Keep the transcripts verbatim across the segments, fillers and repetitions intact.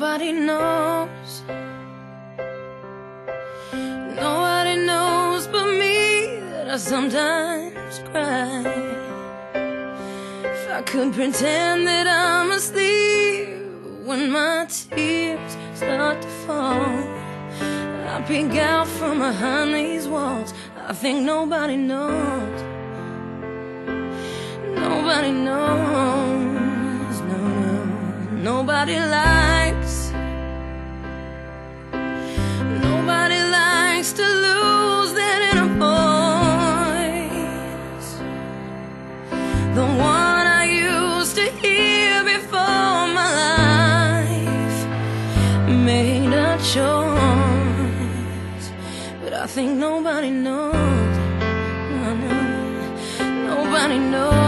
Nobody knows. Nobody knows but me that I sometimes cry. If I could pretend that I'm asleep when my tears start to fall, I peek out from behind these walls. I think nobody knows. Nobody knows, no, no. Nobody likes. Nobody likes to lose that inner voice, the one I used to hear before my life made a choice. But I think nobody knows, no, no. Nobody knows.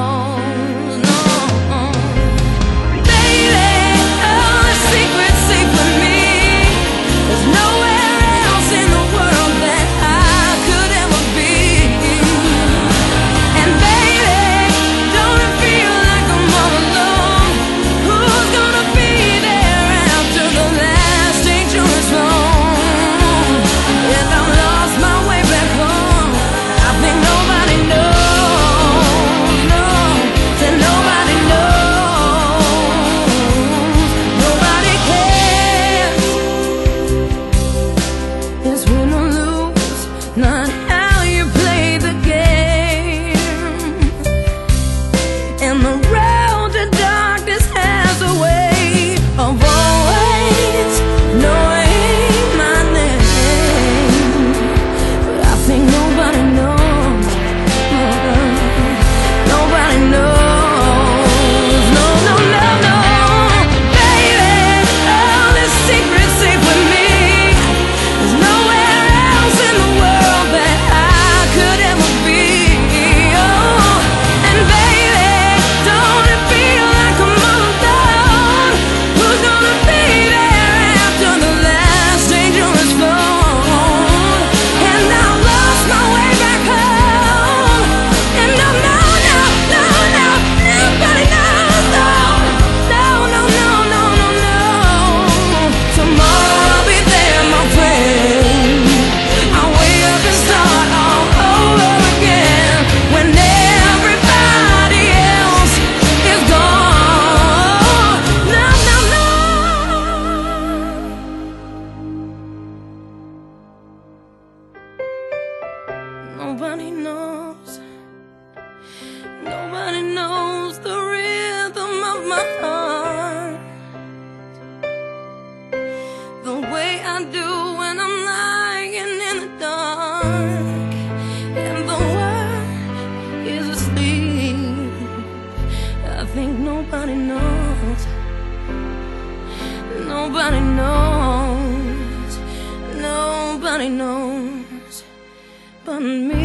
Not how you play the game, and the road to darkness has a way of always knowing my name. But I think nobody knows, nobody knows, no, no, no, no. Baby, all this secret safe with me. There's nowhere else in the world Nobody knows. Nobody knows the rhythm of my heart, the way I do when I'm lying in the dark and the world is asleep. I think nobody knows. Nobody knows. Nobody knows but me.